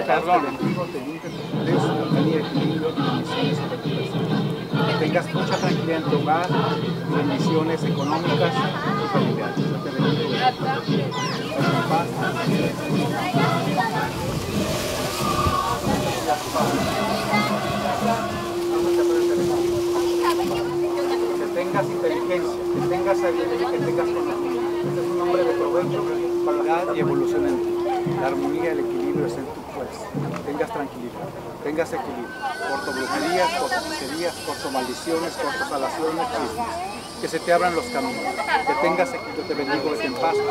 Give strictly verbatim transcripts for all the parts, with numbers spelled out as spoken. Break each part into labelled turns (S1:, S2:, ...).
S1: perdón, te limpies tus deseos, armonía, equilibrio, bendiciones sobre tu persona. Que tengas mucha tranquilidad en tu hogar, bendiciones económicas y familiares. Yo te bendigo. Paz. Que tengas inteligencia, que tengas sabiduría, que tengas conocimiento. Este es un hombre de provecho para la edad y evolución en ti. La armonía y el equilibrio es en tu fuerza. Tengas tranquilidad, tengas equilibrio. Corto brujerías, corto hechicerías, corto maldiciones, corto salaciones, chismes. Que se te abran los caminos. Que tengas equilibrio, te bendigo, vete en paz.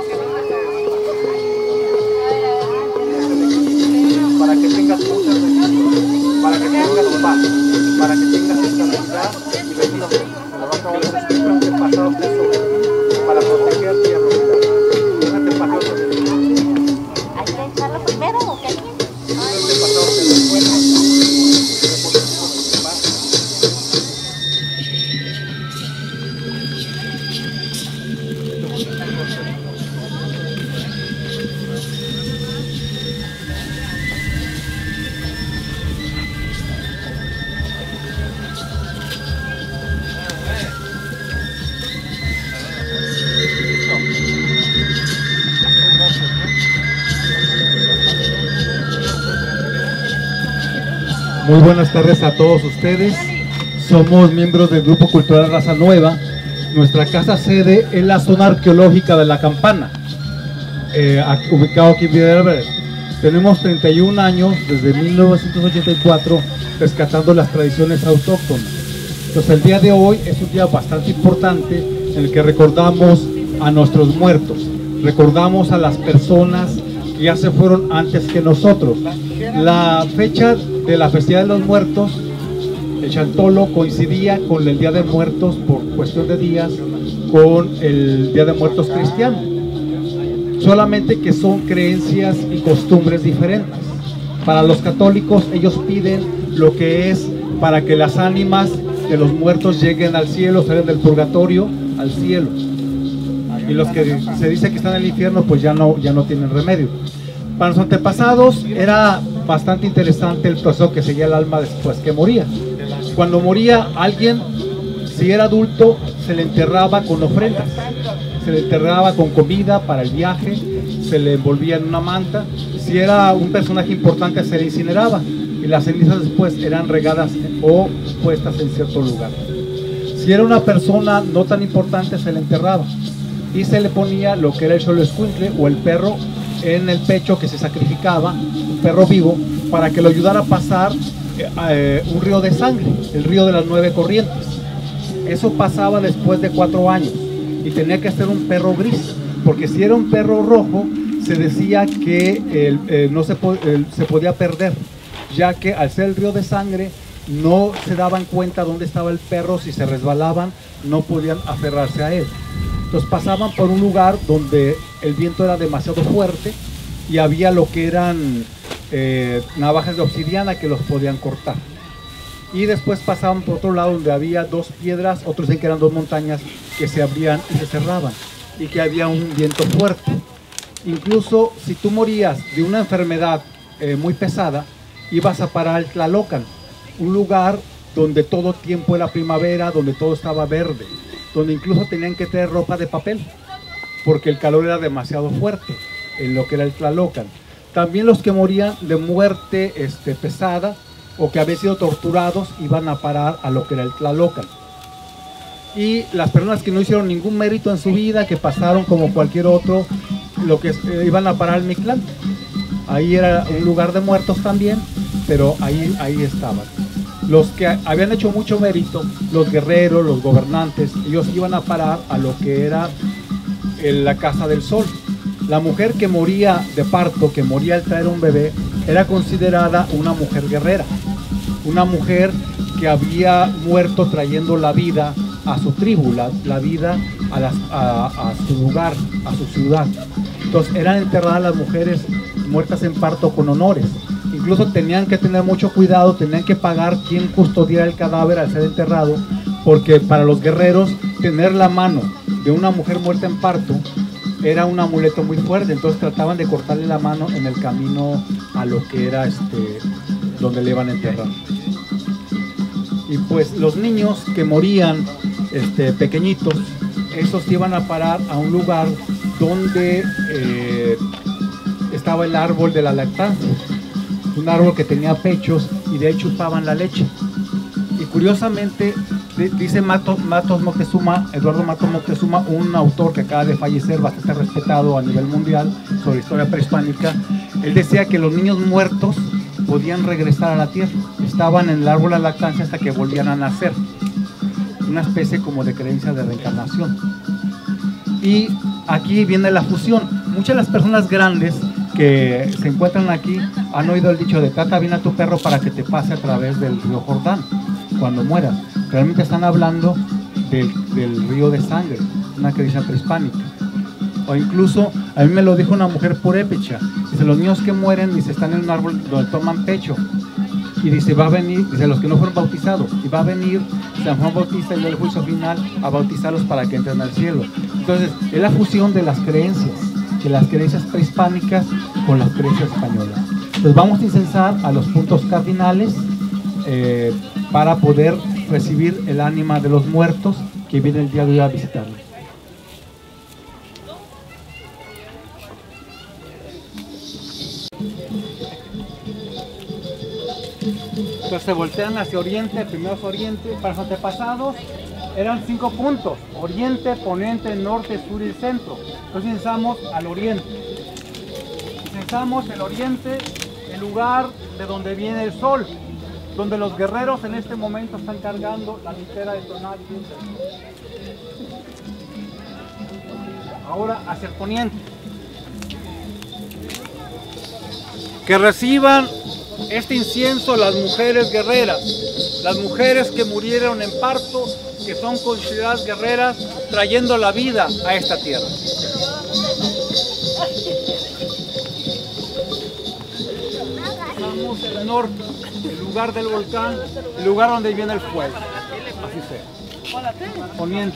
S1: Para que tengas muchas bendiciones, para que tengas paz, para que tengas estabilidad y bendición. Que los espíritus de pasado te sobre ti, para protegerte y armonizarte. Déjate pasar sobre ti.
S2: ¿Hay que echarlo primero o qué?
S1: Déjate pasar sobre los buenos.
S3: Muy buenas tardes a todos ustedes. Somos miembros del Grupo Cultural Raza Nueva. Nuestra casa sede es la zona arqueológica de La Campana, eh, ubicado aquí en Villa del Álvarez. Tenemos treinta y un años, desde mil novecientos ochenta y cuatro, rescatando las tradiciones autóctonas. Entonces el día de hoy es un día bastante importante en el que recordamos a nuestros muertos, recordamos a las personas que ya se fueron antes que nosotros. La fecha de la festividad de los muertos, el Chantolo, coincidía con el Día de Muertos por cuestión de días con el Día de Muertos cristiano, solamente que son creencias y costumbres diferentes. Para los católicos ellos piden lo que es para que las ánimas de los muertos lleguen al cielo, salgan del purgatorio al cielo, y los que se dice que están en el infierno pues ya no, ya no tienen remedio. Para los antepasados era bastante interesante el proceso que seguía el alma después que moría. Cuando moría alguien, si era adulto, se le enterraba con ofrendas, se le enterraba con comida para el viaje, se le envolvía en una manta. Si era un personaje importante, se le incineraba y las cenizas después eran regadas o puestas en cierto lugar. Si era una persona no tan importante, se le enterraba y se le ponía lo que era el xoloescuintle o el perro en el pecho, que se sacrificaba, un perro vivo, para que lo ayudara a pasar eh, un río de sangre, el río de las nueve corrientes. Eso pasaba después de cuatro años y tenía que ser un perro gris, porque si era un perro rojo se decía que el, eh, no se, po el, se podía perder, ya que al ser el río de sangre no se daban cuenta dónde estaba el perro. Si se resbalaban no podían aferrarse a él. Entonces pasaban por un lugar donde el viento era demasiado fuerte y había lo que eran eh, navajas de obsidiana que los podían cortar. Y después pasaban por otro lado donde había dos piedras, otros dicen que eran dos montañas que se abrían y se cerraban y que había un viento fuerte. Incluso si tú morías de una enfermedad eh, muy pesada, ibas a parar al Tlalocan, un lugar donde todo tiempo era primavera, donde todo estaba verde, donde incluso tenían que tener ropa de papel, porque el calor era demasiado fuerte en lo que era el Tlalocan. También los que morían de muerte este, pesada o que habían sido torturados iban a parar a lo que era el Tlalocan. Y las personas que no hicieron ningún mérito en su vida, que pasaron como cualquier otro, lo que eh, iban a parar al Mictlán. Ahí era un lugar de muertos también, pero ahí, ahí estaban. Los que habían hecho mucho mérito, los guerreros, los gobernantes, ellos iban a parar a lo que era en la Casa del Sol. La mujer que moría de parto, que moría al traer un bebé, era considerada una mujer guerrera, una mujer que había muerto trayendo la vida a su tribu, la, la vida a, las, a, a su lugar, a su ciudad. Entonces eran enterradas las mujeres muertas en parto con honores. Incluso tenían que tener mucho cuidado, tenían que pagar quien custodiara el cadáver al ser enterrado, porque para los guerreros tener la mano de una mujer muerta en parto era un amuleto muy fuerte, entonces trataban de cortarle la mano en el camino a lo que era este, donde le iban a enterrar. Y pues los niños que morían este, pequeñitos, esos iban a parar a un lugar donde eh, estaba el árbol de la lactancia, un árbol que tenía pechos y de ahí chupaban la leche. Y curiosamente, dice Matos, Matos Moctezuma, Eduardo Matos Moctezuma, un autor que acaba de fallecer, bastante respetado a nivel mundial sobre historia prehispánica, él decía que los niños muertos podían regresar a la tierra, estaban en el árbol de la lactancia hasta que volvían a nacer, una especie como de creencia de reencarnación. Y aquí viene la fusión. Muchas de las personas grandes que se encuentran aquí han oído el dicho de trata bien a tu perro para que te pase a través del río Jordán cuando mueras. Realmente están hablando del, del río de sangre, una creencia prehispánica. O incluso, a mí me lo dijo una mujer purépecha, dice, los niños que mueren, dice, están en un árbol donde toman pecho. Y dice, va a venir, dice, los que no fueron bautizados, y va a venir San Juan Bautista en el juicio final a bautizarlos para que entren al cielo. Entonces, es la fusión de las creencias, de las creencias prehispánicas con las creencias españolas. Entonces, vamos a incensar a los puntos cardinales eh, para poder recibir el ánima de los muertos que vienen el día de hoy a visitarnos. Entonces se voltean hacia oriente, primero hacia oriente. Para los antepasados eran cinco puntos: oriente, poniente, norte, sur y centro. Entonces incensamos al oriente. Incensamos el oriente, el lugar de donde viene el sol, donde los guerreros en este momento están cargando la litera de Tonal. Ahora hacia el poniente. Que reciban este incienso las mujeres guerreras, las mujeres que murieron en parto, que son consideradas guerreras, trayendo la vida a esta tierra. Estamos en el norte, el lugar del volcán, el lugar donde viene el fuego. Así sea. Poniente.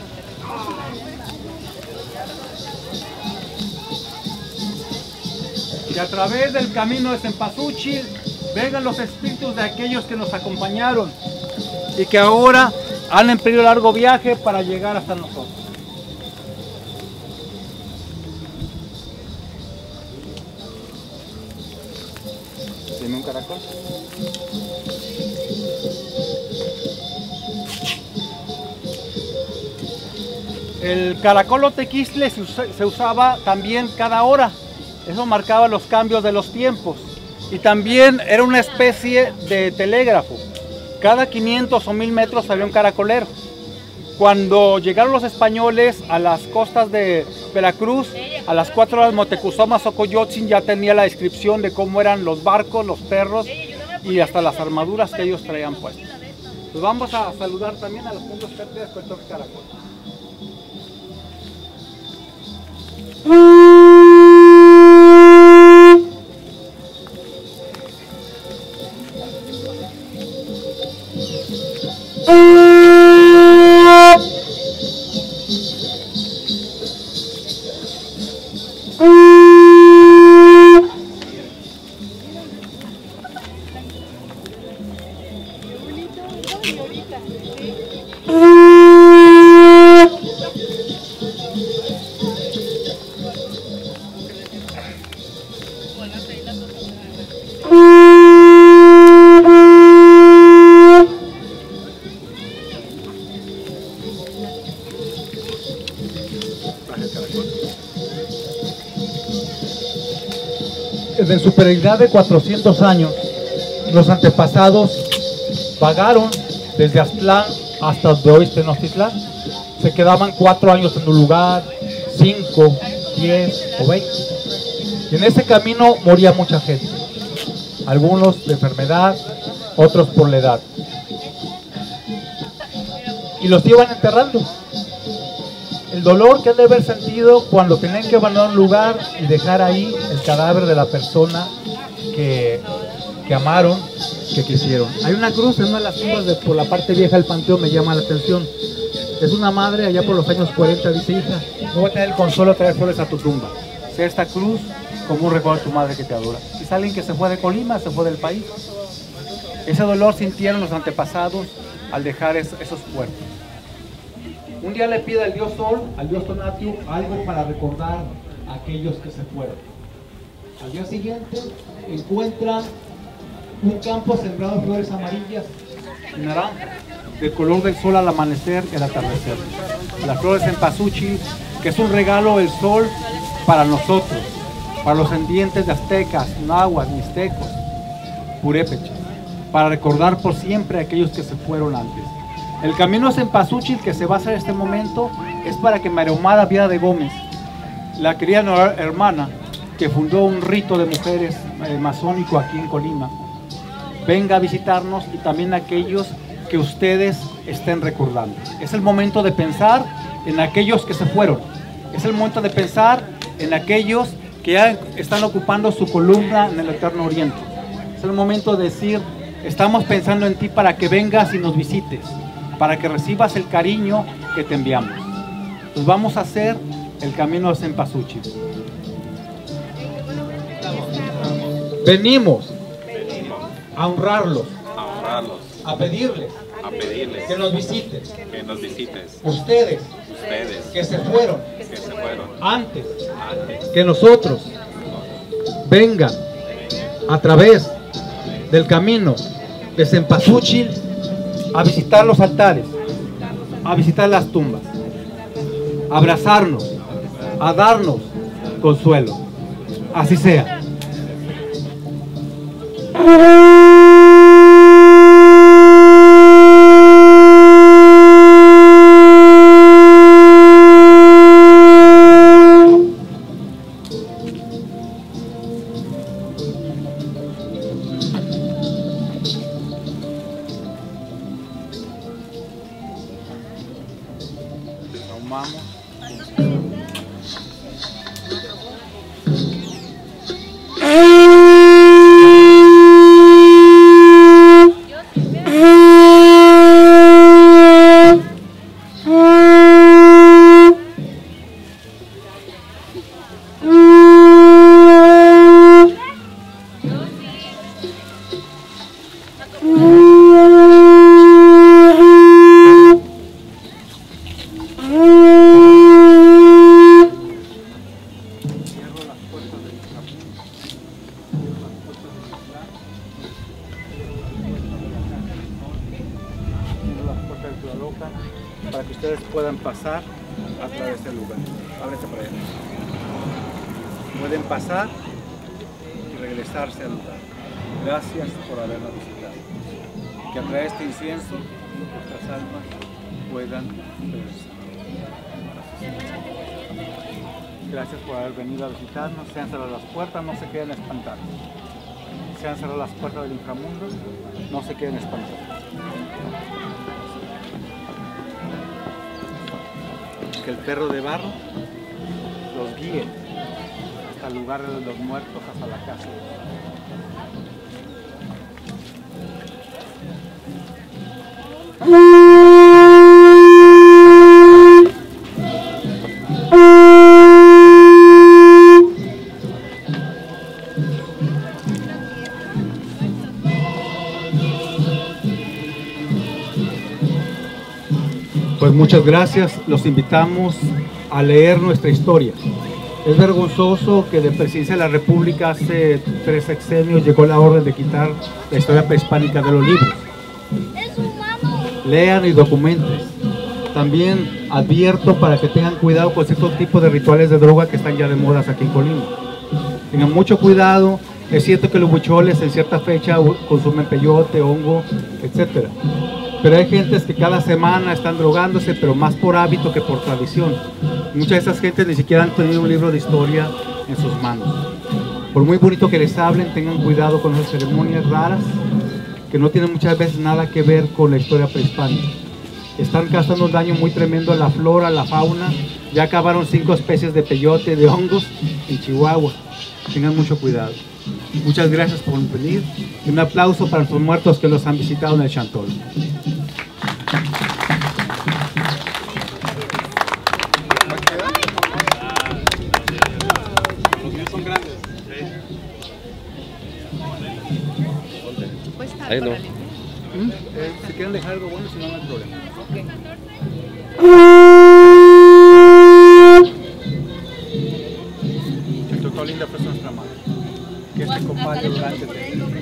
S3: Y a través del camino de Cempasúchil vengan los espíritus de aquellos que nos acompañaron y que ahora han emprendido largo viaje para llegar hasta nosotros. ¿Tiene un caracol? El caracol o tequistle se usaba también cada hora. Eso marcaba los cambios de los tiempos. Y también era una especie de telégrafo. Cada quinientos o mil metros había un caracolero. Cuando llegaron los españoles a las costas de Veracruz, a las cuatro horas Motecuzoma Xocoyotzin ya tenía la descripción de cómo eran los barcos, los perros y hasta las armaduras que ellos traían puestas. Pues vamos a saludar también a los puntos fértiles con el toque caracol. En su peregrinaje de cuatrocientos años, los antepasados vagaron desde Aztlán hasta donde hoy Tenochtitlán. Se quedaban cuatro años en un lugar, cinco, diez o veinte. Y en ese camino moría mucha gente. Algunos de enfermedad, otros por la edad. Y los iban enterrando. El dolor que han de haber sentido cuando tenían que abandonar un lugar y dejar ahí el cadáver de la persona que, que amaron, que quisieron. Hay una cruz en una de las tumbas de, por la parte vieja del panteón, me llama la atención. Es una madre allá por los años cuarenta, dice: hija, no voy a tener el consuelo de traer flores a tu tumba. Sea esta cruz como un recuerdo de tu madre que te adora. Es alguien que se fue de Colima, se fue del país. Ese dolor sintieron los antepasados al dejar es, esos puertos. Un día le pide al dios Sol, al dios Tonatiuh, algo para recordar a aquellos que se fueron. Al día siguiente encuentra un campo sembrado de flores amarillas y naranjas, del color del sol al amanecer y al atardecer. Las flores en cempasúchil, que es un regalo del sol para nosotros, para los descendientes de aztecas, náhuatl, mixtecos, purépechas, para recordar por siempre a aquellos que se fueron antes. El camino a cempasúchil que se va a hacer en este momento es para que María Ahumada Viera de Gómez, la querida hermana que fundó un rito de mujeres eh, masónico aquí en Colima, venga a visitarnos, y también aquellos que ustedes estén recordando. Es el momento de pensar en aquellos que se fueron. Es el momento de pensar en aquellos que ya están ocupando su columna en el Eterno Oriente. Es el momento de decir: estamos pensando en ti para que vengas y nos visites, para que recibas el cariño que te enviamos. Pues vamos a hacer el camino de cempasúchil. Venimos a honrarlos,
S4: a honrarlos,
S3: a pedirles,
S4: a pedirles
S3: que nos visites.
S4: que nos visites.
S3: Ustedes,
S4: Ustedes
S3: que se fueron
S4: que se fueron
S3: antes,
S4: antes,
S3: que nosotros vengan a través del camino de cempasúchil a visitar los altares, a visitar las tumbas, a abrazarnos, a darnos consuelo. Así sea. Ahumamos. Para que ustedes puedan pasar a través del lugar. Ábrete para allá. Pueden pasar y regresarse al lugar. Gracias por habernos visitado. Que a través de este incienso nuestras almas puedan regresar. Gracias por haber venido a visitarnos. Se han cerrado las puertas, no se queden espantados. Se han cerrado las puertas del inframundo, no se queden espantados. Que el perro de barro los guíe hasta el lugar de los muertos, hasta la casa. Pues muchas gracias, los invitamos a leer nuestra historia. Es vergonzoso que de Presidencia de la República hace tres sexenios llegó la orden de quitar la historia prehispánica de los libros. Lean y documenten. También advierto para que tengan cuidado con ciertos tipos de rituales de droga que están ya de moda aquí en Colima. Tengan mucho cuidado. Es cierto que los huicholes en cierta fecha consumen peyote, hongo, etcétera. Pero hay gentes que cada semana están drogándose, pero más por hábito que por tradición. Muchas de esas gentes ni siquiera han tenido un libro de historia en sus manos. Por muy bonito que les hablen, tengan cuidado con esas ceremonias raras que no tienen muchas veces nada que ver con la historia prehispánica. Están causando un daño muy tremendo a la flora, a la fauna. Ya acabaron cinco especies de peyote, de hongos en Chihuahua. Tengan mucho cuidado. Muchas gracias por venir y un aplauso para los muertos que los han visitado en el Chantol.
S4: Ahí no.
S1: ¿Mm? Eh, si quieren dejar algo bueno, si no, no hay problema. El doctor Linda fue nuestra madre. Que este compadre durante te,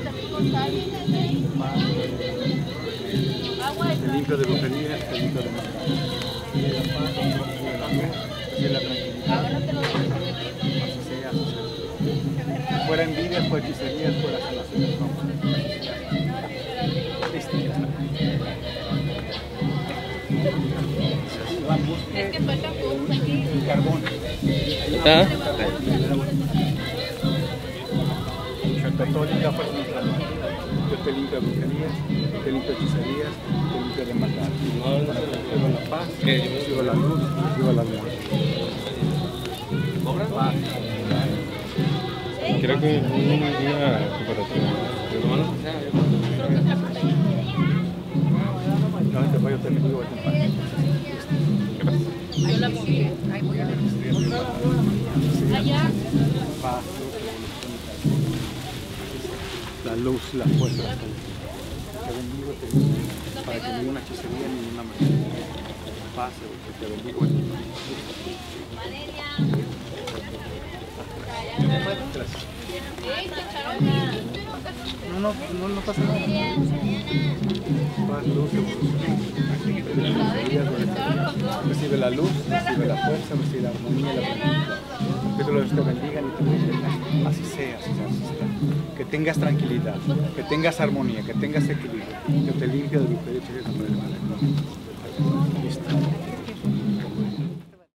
S1: te limpio de brujería, te limpio de maldad. Y de la paz, de la luz, de la tranquilidad. Así sea, así sea. Fuera envidia, fuera hechicería, fuera sanación. No. Listo, ya está.
S2: Es que falta aquí.
S1: Carbón.
S4: ¿Ah?
S1: Católica fue nuestra madre. Yo te limpio de brujerías, te limpio de hechicerías, te limpio de maldad. Recibo la paz, recibo la luz, recibo la luz. Paz.
S4: Creo que una comparación.
S1: No, este pollo te bendigo, este pan.
S2: Yo la moví. Ahí voy a ver. Allá.
S1: Paz, la luz, la fuerza. Te bendigo, te bendigo. Para que ninguna hechicería, ninguna magia pase, te bendigo. Gracias. No, no, no, no pasa nada. Paz, luz, recibe la luz, recibe la fuerza, recibe la armonía, la tranquilidad. Que te los te bendigan y te bendigan. Así sea, así sea, así sea. Que tengas tranquilidad, que tengas armonía, que tengas equilibrio. Yo te limpio de brujería y de